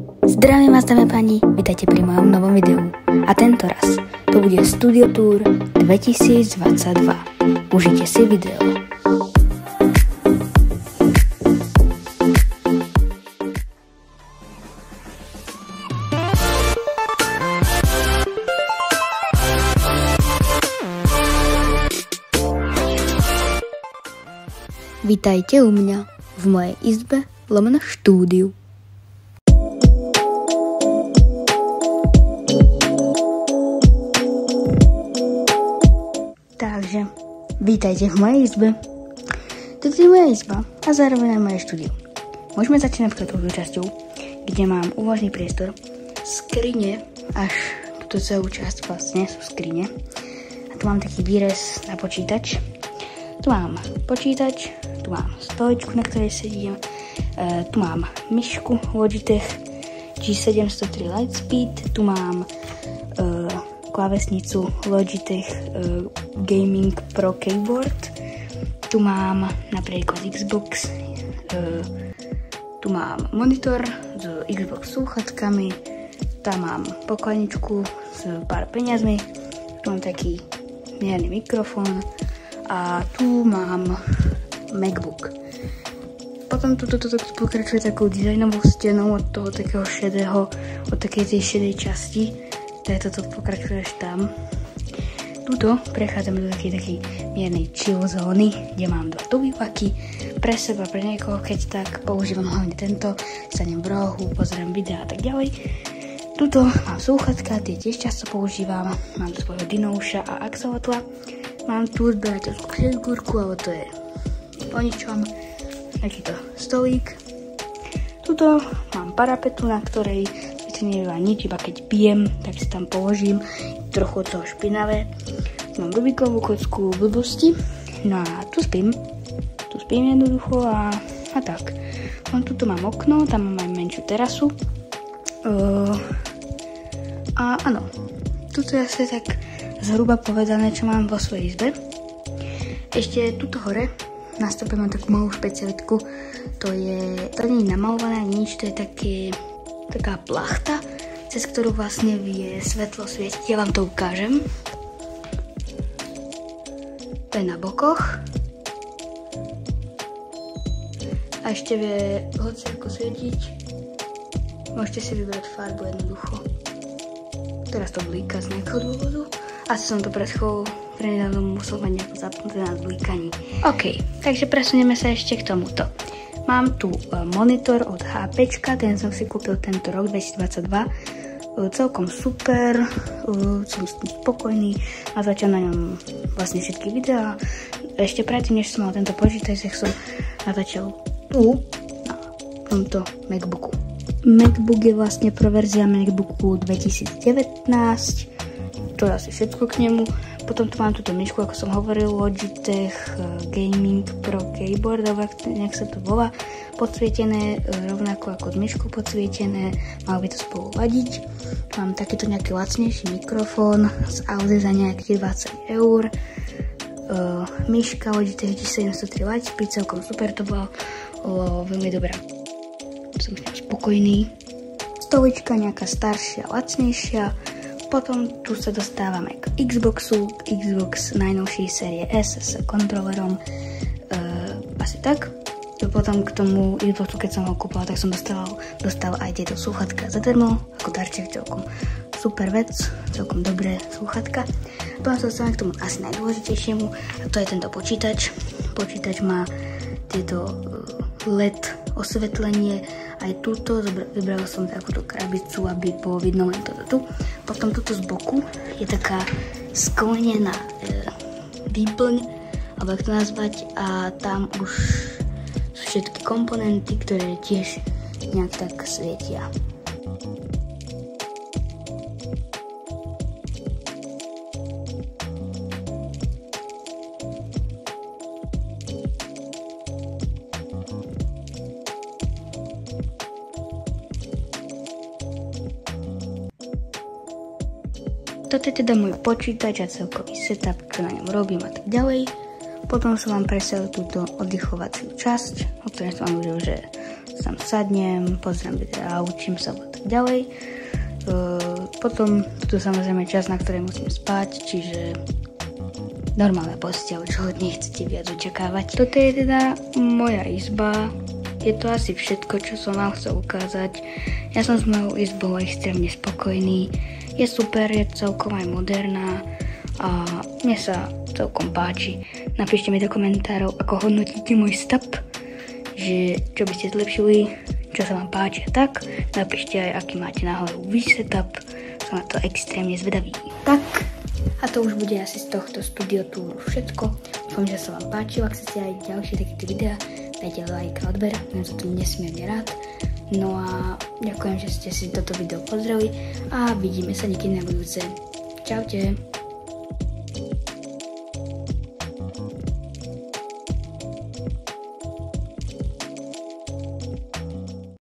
Zdravím vás, dámy a páni, vítajte pri mojom novom videu. A tento raz to bude Studio Tour 2022. Užite si video. Vítajte u mňa v mojej izbe lomeno štúdiu. Takže, vítajte v mojej izbe. Toto je moja izba a zároveň aj moje štúdio. Môžeme začať napríklad touto časťou, kde mám úložný priestor, skrine, až túto celú časť vlastne sú skrine. A tu mám taký výrez na počítač. Tu mám počítač, tu mám stoličku, na ktorej sedím, tu mám myšku Logitech G703 Lightspeed, tu mám klávesnicu Logitech Gaming Pro Keyboard, tu mám napríklad Xbox, tu mám monitor s Xbox slúchatkami, tam mám pokladničku s pár peniazmi, tu mám taký mierny mikrofón a tu mám MacBook. Potom toto pokračuje takou dizajnovou stenou od toho takého šedého, od takej tej šedej časti. Toto pokračuje až tam. Tuto prechádzame do takej miernej chill zóny, kde mám dva tubívaky pre seba, pre niekoho, keď tak používam hlavne tento, stanem v rohu, pozerám videa a tak ďalej. Tuto mám slúchatka, tie tiež často používam, mám tu svojho dinouša a axolotla, mám tu zberateľskú figurku, ale to je po ničom, takýto stolík. Tuto mám parapetu, na ktorej neviem nič, iba keď pijem, tak si tam položím, trochu od toho špinavé. Mám Rubikovú kocku blbosti, no a tu spím jednoducho a tak. Tuto mám okno, tam mám aj menšiu terasu. A áno, tuto je asi tak zhruba povedané, čo mám vo svojej izbe. Ešte tuto hore na stope mám takú malú špecialitku, to nie je namalované nič, to je taká plachta, cez ktorú vlastne vie svetlo svietiť. Ja vám to ukážem. To je na bokoch. A ešte vie hociako svietiť. Môžete si vybrať farbu jednoducho. Teraz to blíka z nejakého dôvodu. Asi som to pred chvíľou prednedávnom musel mať nejako zapnuté na blíkaní. OK, takže presunieme sa ešte k tomuto. Mám tu monitor od HP, ten som si kúpil tento rok 2022, celkom super, som spokojný a začal na ňom vlastne všetky videá. Ešte predtým, než som mal tento počítač, tak som natáčal tu na tomto MacBooku. MacBook je vlastne proverzia MacBooku 2019, to je asi všetko k nemu. Potom tu mám túto myšku, ako som hovoril, Logitech Gaming Pro Keyboard, alebo nejak sa to volá, podsvietené, rovnako ako myšku podsvietené, malo by to spolu ladiť. Tu mám takýto nejaký lacnejší mikrofón z Audi za nejakých 20 €. Myška Logitech G703 Lightspeed, celkom super, to bolo veľmi dobrá. Som s ňou spokojný. Stolička nejaká staršia, lacnejšia. Potom tu sa dostávame k Xboxu, Xbox najnovšej série S s kontrolerom, asi tak. Potom k tomu Xboxu, keď som ho kúpala, tak som dostal aj tieto slúchatka zadarmo, ako darček, celkom super vec, celkom dobré slúchatka. Potom sa dostávame k tomu asi najdôležitejšiemu, a to je tento počítač. Počítač má tieto LED osvetlenie, aj túto, vybrala som takúto krabicu, aby bolo vidno len toto tu. Potom tuto z boku je taká sklenená výplň, alebo jak to nazvať, a tam už sú všetky komponenty, ktoré tiež nejak tak svietia. Toto je teda môj počítač a celkový setup, čo na ňom robím a tak ďalej. Potom som vám preselil túto oddychovaciu časť, o ktorej som vám hovoril, že tam sadnem, pozriem videa, učím sa a tak ďalej. Potom tu samozrejme čas, na ktorý musím spať, čiže normálna posteľ, čo od nej chcete viac očakávať. Toto je teda moja izba. Je to asi všetko, čo som vám chcel ukázať. Ja som s mojou izbou extrémne spokojný. Je super, je celkom aj moderná a mne sa celkom páči. Napíšte mi do komentárov, ako hodnotíte môj stav, že čo by ste zlepšili, čo sa vám páči a tak. Napíšte aj, aký máte náhodou vy setup. Som na to extrémne zvedavý. Tak, a to už bude asi z tohto studio túru všetko. Dúfam, že sa vám páčilo. Ak chcete aj ďalšie takéto videá, dajte like a odber, mám za to nesmierne rád. No a ďakujem, že ste si toto video pozreli a vidíme sa niekedy na budúce. Čaute.